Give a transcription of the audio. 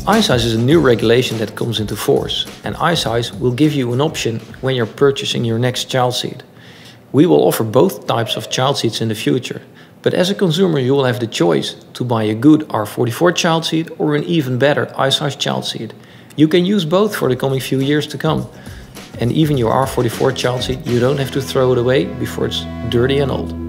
iSize is a new regulation that comes into force, and iSize will give you an option when you're purchasing your next child seat. We will offer both types of child seats in the future, but as a consumer you will have the choice to buy a good R44 child seat or an even better iSize child seat. You can use both for the coming few years to come. And even your R44 child seat, you don't have to throw it away before it's dirty and old.